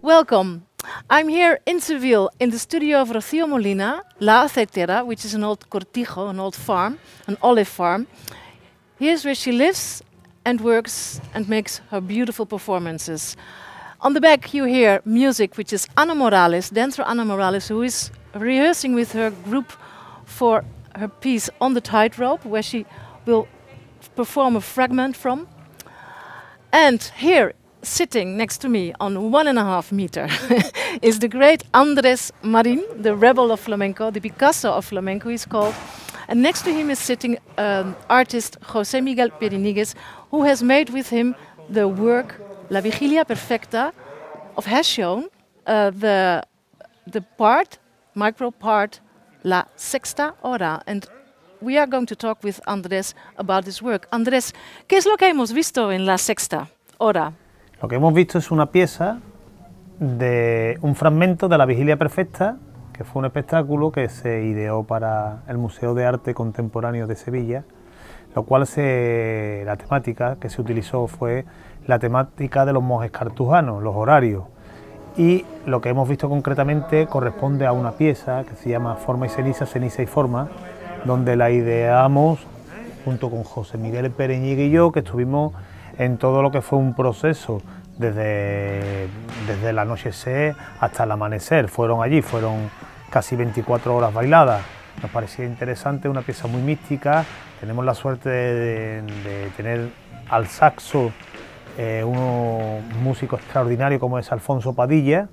Welcome. I'm here in Seville in the studio of Rocío Molina, La Aceitera, which is an old cortijo, an old farm, an olive farm. Here's where she lives and works and makes her beautiful performances. On the back you hear music, which is Ana Morales, dancer Ana Morales, who is rehearsing with her group for her piece On the Tightrope, where she will perform a fragment from. And here, sitting next to me on 1.5 meters, is the great Andrés Marín, the rebel of flamenco, the Picasso of flamenco he's called. And next to him is sitting artist José Miguel Perinigues, who has made with him the work La Vigilia Perfecta, has shown the part, micro part, La Sexta Hora. And we are going to talk with Andrés about this work. Andrés, ¿qué es lo que hemos visto en La Sexta Hora? Lo que hemos visto es una pieza de un fragmento de La Vigilia Perfecta, que fue un espectáculo que se ideó para el Museo de Arte Contemporáneo de Sevilla, lo cual la temática que se utilizó fue la temática de los monjes cartujanos, los horarios, y lo que hemos visto concretamente corresponde a una pieza que se llama Forma y Ceniza, Ceniza y Forma, donde la ideamos junto con José Miguel Pereñigue y yo, que estuvimos en todo lo que fue un proceso desde el anochecer hasta el amanecer. Fueron casi 24 horas bailadas. Nos parecía interesante, una pieza muy mística. Tenemos la suerte de tener al saxo un músico extraordinario como es Alfonso Padilla.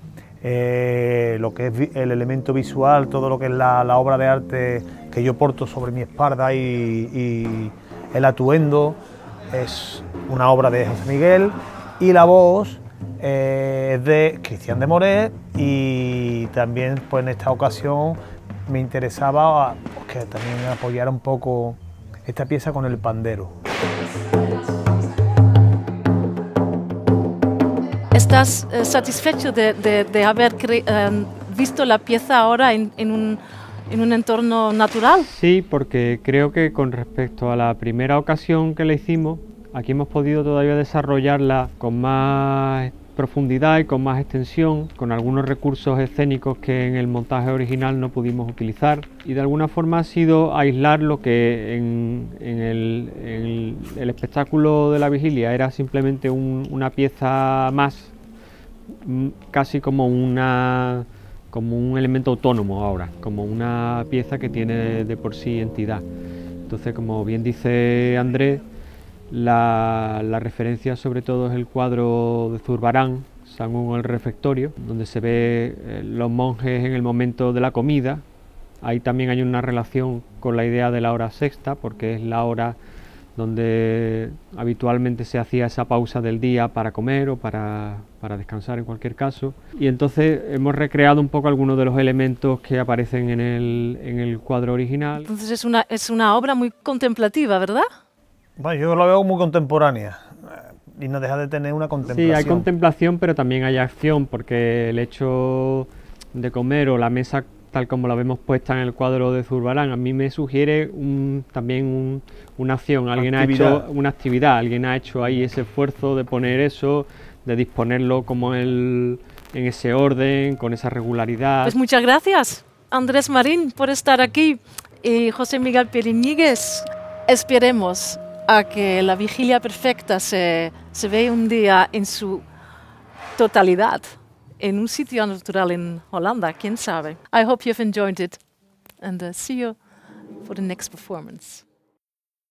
Lo que es el elemento visual, todo lo que es la obra de arte que yo porto sobre mi espalda y el atuendo, es una obra de José Miguel, y la voz es de Cristian de Moret, y también pues en esta ocasión me interesaba que también apoyara un poco esta pieza con el pandero. ¿Estás satisfecho de haber visto la pieza ahora en un entorno natural? Sí, porque creo que con respecto a la primera ocasión que la hicimos, aquí hemos podido todavía desarrollarla con más profundidad y con más extensión, con algunos recursos escénicos que en el montaje original no pudimos utilizar, y de alguna forma ha sido aislar lo que en el espectáculo de la vigilia era simplemente una pieza más, casi como un elemento autónomo ahora, como una pieza que tiene de por sí entidad. Entonces, como bien dice Andrés, la referencia sobre todo es el cuadro de Zurbarán, Según el refectorio, donde se ve los monjes en el momento de la comida. Ahí también hay una relación con la idea de la hora sexta, porque es la hora donde habitualmente se hacía esa pausa del día para comer o para descansar en cualquier caso. Y entonces hemos recreado un poco algunos de los elementos que aparecen en el cuadro original. Entonces es una obra muy contemplativa, ¿verdad? Bueno, yo lo veo muy contemporánea y no deja de tener una contemplación. Sí, hay contemplación, pero también hay acción, porque el hecho de comer o la mesa tal como la vemos puesta en el cuadro de Zurbarán, a mí me sugiere también una acción, alguien ha hecho una actividad, alguien ha hecho ahí ese esfuerzo de poner eso, de disponerlo como en ese orden, con esa regularidad. Pues muchas gracias, Andrés Marín, por estar aquí, y José Miguel Perinigues. Esperemos a que la vigilia perfecta se vea un día en su totalidad, en un sitio natural en Holanda, quién sabe. I hope you've enjoyed it, and see you for the next performance.